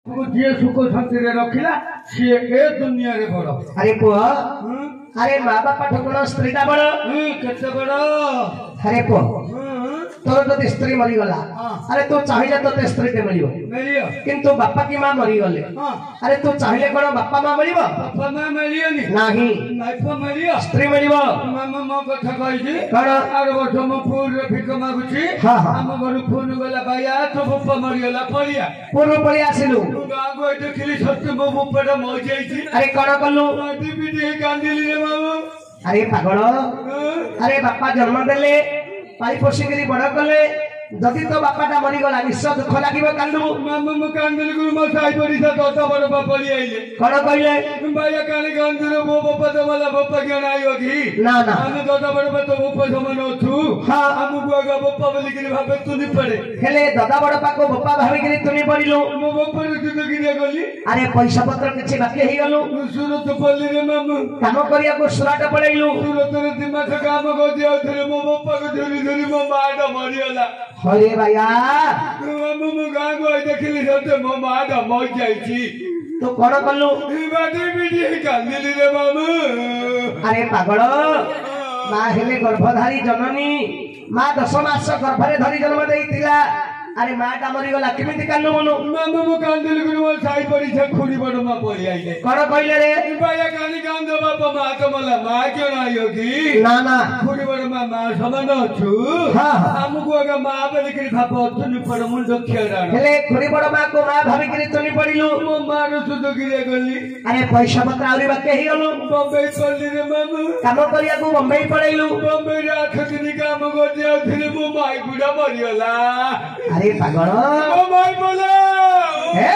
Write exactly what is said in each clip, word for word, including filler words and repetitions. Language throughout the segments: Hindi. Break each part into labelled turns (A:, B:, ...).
A: जी सुख शांति रखिला सी ए दुनिया रे बड़।
B: अरे पुआ अरे माँ बापा ठकुण स्त्री टा बड़
A: केते बड़।
B: अरे पुआ तोर जदि स्त्री मरीगला अरे तू चाहिए तो ते स्त्री टे मिलियो किंतु बापा की माँ मरीगले अरे तू चाहिए कौन बापा माँ मिलिबो
A: बापा माँ मिलियोनी
B: नाही
A: नाइफो मिलियो
B: स्त्री मिलिबो।
A: मामा मो कथा कहिछि
B: कौन
A: आर वर्ष मो फूल रे भिक मागुछि हम घर फोन गला बाया तो बापा मरिगला पलिया
B: पूर्व पड़ी आसिलु
A: गागो देखिली सत्य मो बापा मर जाइछि।
B: अरे कौन कलु
A: माटी पिटी कांदिली रे मामा।
B: अरे पागल अरे बापा जन्म देले पाई पोषी करी बड़ कले जदि तो बापाटा मरीगला निश्चय दुख लगे कांदू
A: मामा मो कांदिली गुरु मो साई पड़ी था तो बड़ बापा पली आइले
B: कौन कहले
A: बाया कानी कांदू मो बापा तो मला बापा के नाइयो की
B: ना ना
A: हम तो बड़ बापा तो बापा समान छु
B: हां
A: हम गुआगा बापा बोली कि भाबे तू नि पड़े
B: हेले दादा बड़ पाको बापा भाबी करी तुनी पड़िलो
A: मो बापा रे तू तो गिरे गली
B: अरे पैसा पत्र किछि बाकी हे गलो
A: सूरत पल्ली रे मामा
B: काम करिया को सुराट पड़ैलु
A: सूरत रे दिमाग काम को दिया थे मो बापा को धरी धरी मो माडा मरियला।
B: अरे भैया
A: मामा मो गां को देखिली सते मो माडा मर जाइछि
B: तो कौन कलु
A: बाटी पिटी कांदिली रे मामा।
B: अरे पागल माँ हेले गर्भधारी जननी माँ दस मास गर्भरे धरी जन्म देइतिला अरे माँ टा मरीगला केमिति कांदु मनु
A: मामा मो कांदिली गुरु मो साई पड़ी छ खुरी बड़ मा पड़ी आइले
B: कौन कहले रे
A: बाया कानी कांदो बापा मा तो मला मा क्यों ना आयो की
B: ना ना
A: खुरी बड़ मा मा समान छु
B: हां
A: हमको अगर मा बोली कि भापा तुनि पड़ मुंड खेरा
B: हेले खुरी बड़ माँ को माँ भाभी करी तुनी पड़िलु
A: मो मारो सुतो गिरे गली
B: अरे पैसा पत्र आउरी बाकी हे गलो
A: बम्बई पल्ली रे मामा
B: काम करिया को बम्बई पड़ैलु
A: बम्बई रे आठ दिन काम कर दिया थे मो माई बुढ़ा मरियला।
B: अरे पागल
A: मो माई बोला
B: हे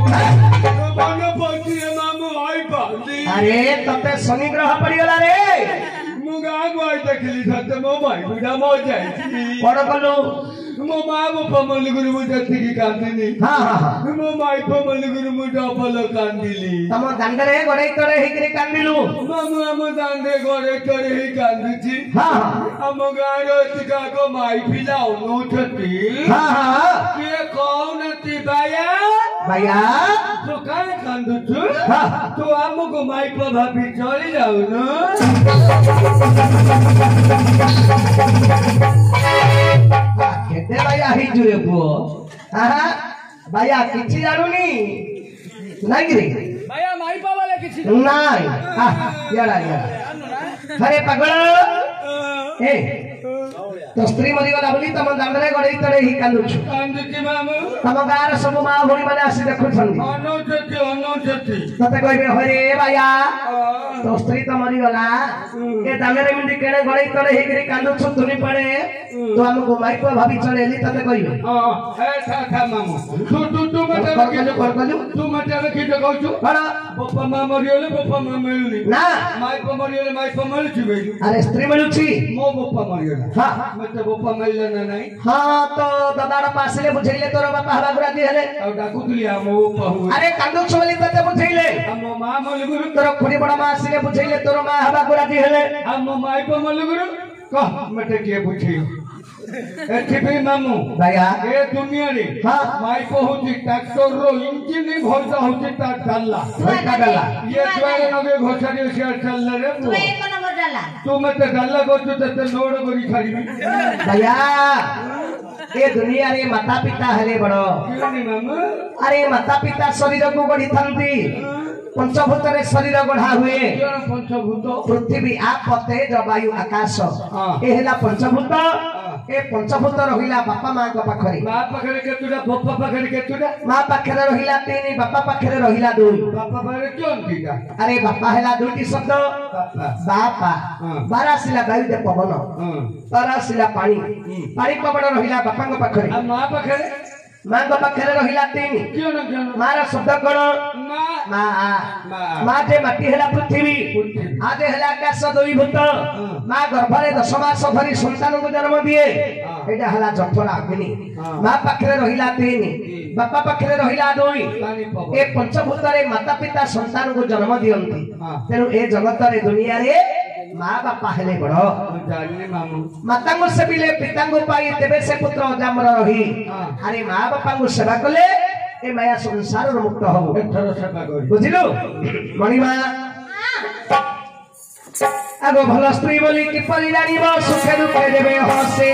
A: मानो पति रे मामा आई पाली
B: अरे तते शनि ग्रह पड़ीगला रे
A: मो गां को देखली सते मो माई बुढ़ा मर जाइछि
B: कौन कलु
A: मो माँ बापा मन गुरु मुझे ठीक कांदिली
B: हां हां
A: मो माई को मन गुरु मुझे अपल कांदिली
B: तम दांडरे गड़े तड़े हेकरे कांदिलु
A: मामा हम दांडे गड़े तड़े ही कांदिछि
B: हां हां
A: हम गारो टिका को माई पिला उठती
B: हां हां
A: के कौन ती बाया
B: भैया
A: तो काहे कांदुछु
B: हां
A: तो हमको माई पर भाभी चली जाऊ न
B: केते भैया ही जुरे पुओ हां भैया किछि जानुनी नाही रे
A: भैया माई पर वाले किछि
B: नाही याडा याडा अरे पागल ए तो स्त्री मरीगला बोली तम दांडरे गड़े तड़े ही कांदुछु
A: कांदुछि मामा
B: तम गार सब माँ भौणी माने आसी देखुछन
A: अनुचति अनुचति
B: तते कहबे हरे भैया तो स्त्री तो मरीगला ए दांडरे मिंडी केने गड़े तड़े ही करी कांदुछु तुनी पड़े तो हमको माई को भाभी चलेली तते कहबे
A: हां हे था था मामा तू तू तू मते
B: करकलु करकलु
A: तू मते रखि त कहछु
B: बड़ा
A: बापा माँ मरियोले बापा माँ मिलुनी
B: ना
A: माई को मरियोले माई को मिलछि बेलु
B: अरे स्त्री मिलुछि
A: मो बापा मरियोले
B: हां
A: मते बापा मिलले ना नाही
B: हां तो दादार पासले बुझैले तोर बापा हवा गुरा दी हेले
A: आ डाकुतली आ मो बापा हुए
B: अरे कांदुछु बोली तते बुझैले
A: हम माँ मल गुरु
B: तोर खुड़ी बड़ा माँ आसिले बुझैले तोर माँ हवा गुरा दी हेले
A: हम माई को मल गुरु कह मते के बुझियो एठी भी मामू
B: भैया
A: ए दुनिया रे
B: हां
A: माई को होची ट्रैक्टर रो इंजन नहीं भरता होची ता डाला
B: भैया डाला
A: ये द्वारे नगे घोषारी से चल रे
C: तू एक नंबर डाला
A: तू मते डाला को तू ते नोड करी छाड़ी
B: भैया ए दुनिया रे माता पिता हेले बड़ो
A: क्यों मामू
B: अरे माता पिता शरीर को गढ़ी थांती पंचभूत रे शरीर गढ़ा हुए
A: पंचभूत
B: पृथ्वी आप तेज वायु आकाश ए हेला पंचभूत ए पंचभूत रहिला बापा मां को पाखरे
A: मां पाखरे केतुडा बापा पाखरे केतुडा
B: मां पाखरे रहिला तीन बापा पाखरे रहिला दुई
A: बापा पाखरे क्यों दीदा
B: अरे बापा हेला दुईटी शब्द
A: बापा
B: बापा बारासिला वायु दे पवन तरासिला पानी पानी पवन रहिला बापा को पाखरे
A: आ मां पाखरे
B: मां को पाखरे रहिला तीन
A: क्यों न क्यों
B: मारा शब्द कोन
A: मां
B: मां मां जे माटी हेला पृथ्वी आजे हेला आकाश दुई भूत मां गर्भरे दस मास धरी संतान को जन्म दिए एटा हला जठरा अग्नि मां पाखरे रहिला तीन बापा पाखरे रहिला दुई ए पंचभूत रे माता पिता संतान को जन्म दियंती तेनु ए जगत रे दुनिया रे माँ बापा हेले बड़ माता को सेविले पिता को पाई तेबे से पुत्र अजामर रही अरे माँ बापा को सेवा कले ए माया संसार मुक्त हबो
A: एथर सेवा करी
B: बुझिलु मणिमा आगो भल स्त्री बोली कि परि जानिब सुखे दुखे देबे हसे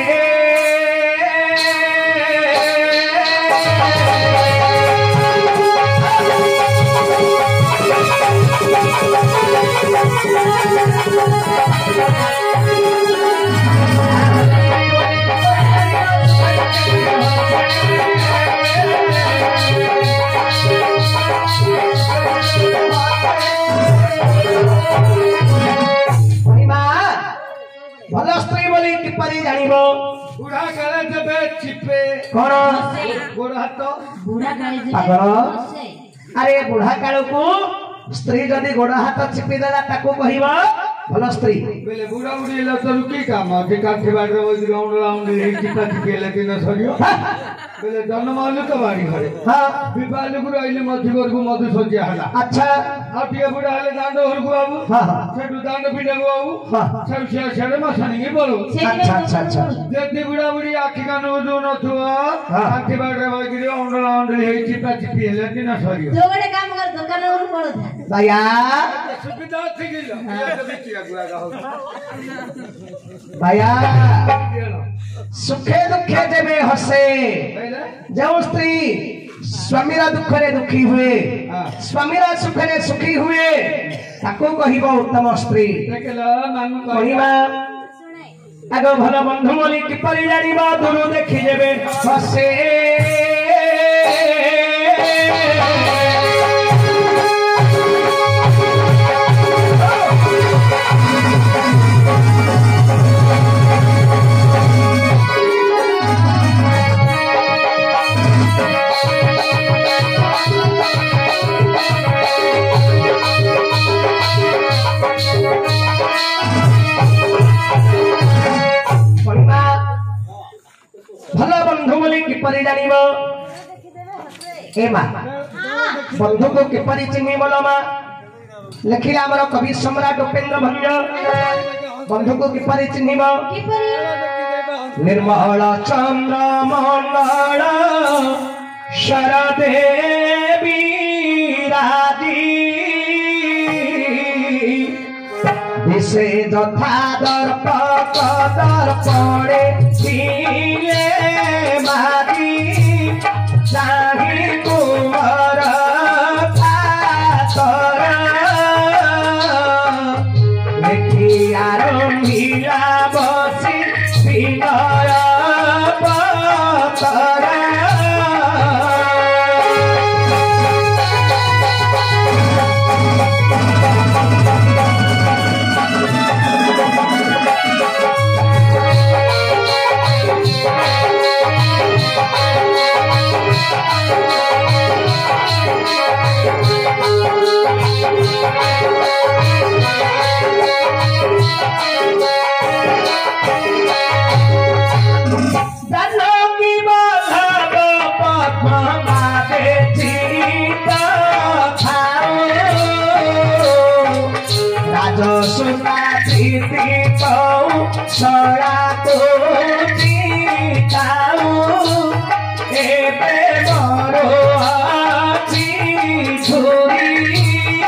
B: भल स्त्री बोली कि परि जानिब
A: बुढ़ा काले देबे चिपे
B: कोन
A: बुढ़ा तो
C: बुढ़ा काले देबे
B: पागल अरे बुढ़ा काल को स्त्री जदि गोड़ हाथ चिपी देला ताको कहिबा भल स्त्री
A: बेले बुढ़ा उड़ी ला तो रुकी काम के काठी बाड़ रे ओइ राउंड राउंड रे चिपा चिपे लेके न सरियो बेले जन्म आलु तो बाड़ी घरे
B: हां
A: विपाल गुरु आइले मध्य वर्ग मधु सज्जा हला
B: अच्छा
A: आटिया बुढ़ा हले दांड हरगु बाबू
B: हां हां
A: सेटु दांड पिडगु बाबू
B: हां
A: सब से छड़े मा सनिगे बोलो
B: अच्छा अच्छा अच्छा
A: जति बुढ़ा बुढ़ी आखि कान जो न थुआ आखि बाड़ रे ओइ गिरे राउंड राउंड रे चिपा चिपी लेके न सरियो
C: जोगड़े काम कर दुकान और पड़ो था
B: भैया
A: सुविधा थी गेल ये तो बिटिया गुआ गाहो
B: भैया सुखे दुखे जेबे हसे जो स्त्री स्वामीरा दुख रे दुखी हुए स्वामीरा सुख रे सुखी हुए ताको कहिबो उत्तम स्त्री
A: देखला मानु
B: कहिबा आगो भल बंधु बोली कि परि जानिबा दुरु देखि जेबे हसे भल बंधु बोली किपरि जानिब ए मा बंधु को किपरि चिन्हि बोलो मा लिखिला हमर कवि सम्राट उपेंद्र भंज बंधु को किपरि चिन्हिब निर्मल चंद्र मंगल शरदेवी राजी दिसे जथा दर्प दर्पणे दिले मारी चाहि कुमार पातर देखि आरंभिला बसी विनय पतर सरा तो जीताऊ एबे मरो आछि छुरी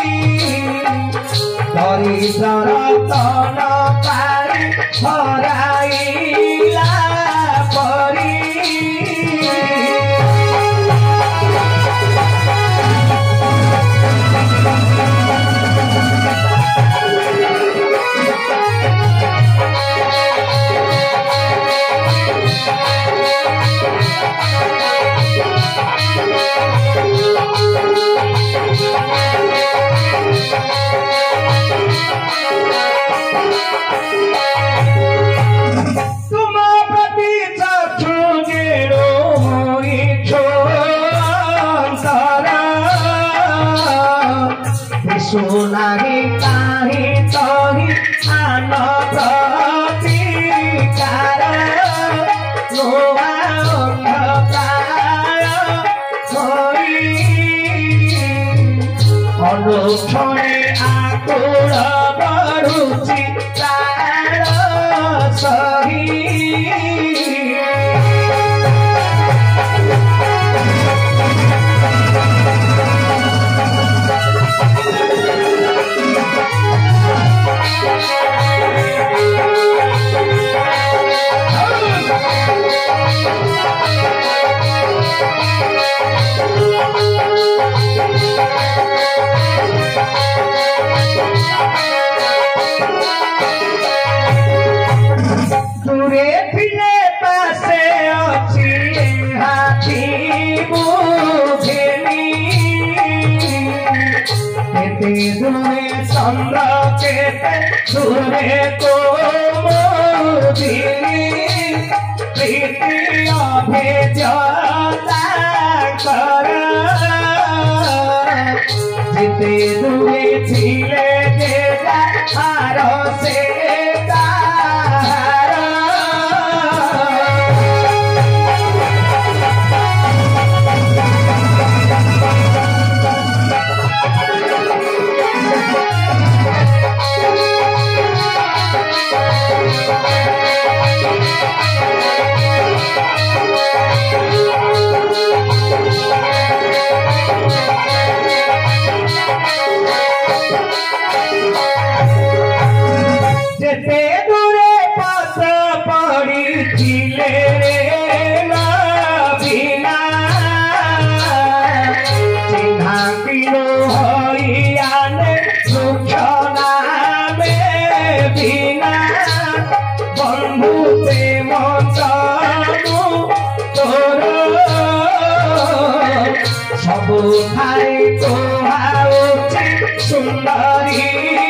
B: दरिद्र तन पारी हराइला परी सुनाही काही तही आन प्रतिकार लोहा अंधकार होई अनुक्षणे आकुल बढुची प्राण सही केते दूरे चंद्र केते दूरे को मोदिनी प्रीति अभेद्यता कर जिते दूरे छिले जेगा आरो से सुंदरी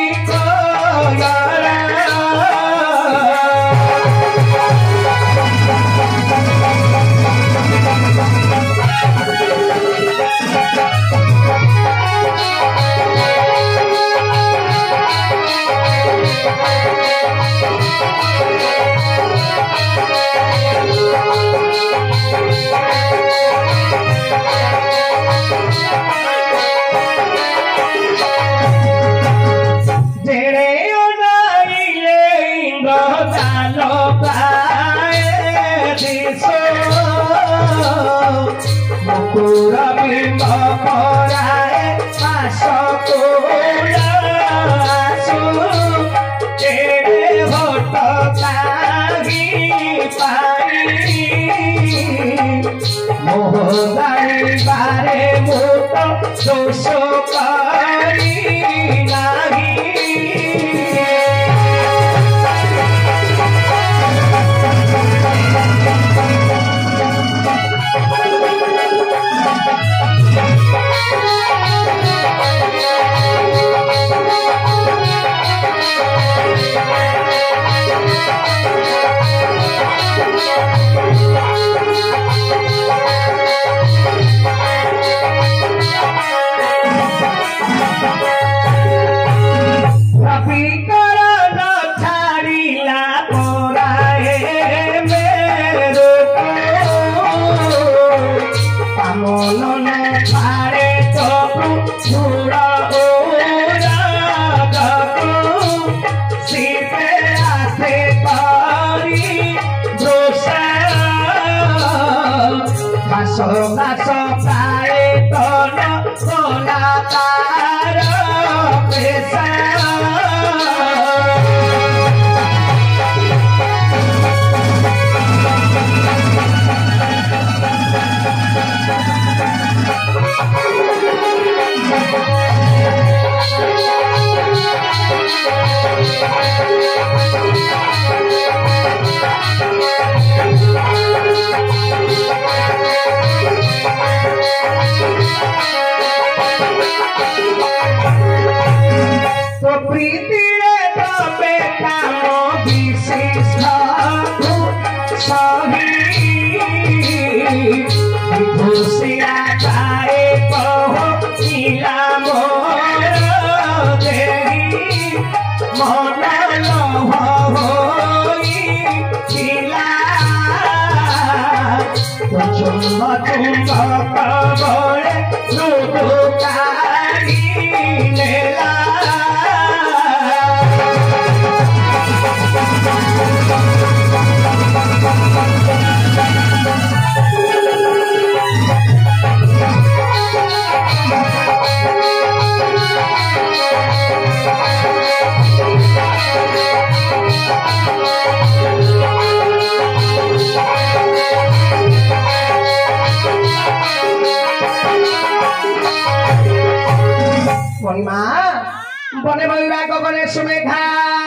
B: बने बलिरा गगने सुमेघा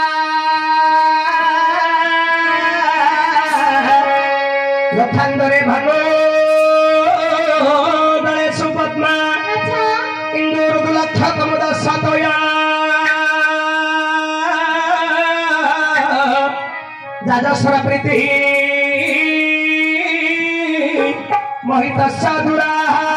B: लथांदरे भानु दले सुपद्मा इंदुर दुलथ छतम दशतया जाजस्वर प्रीति मोहित साधुरा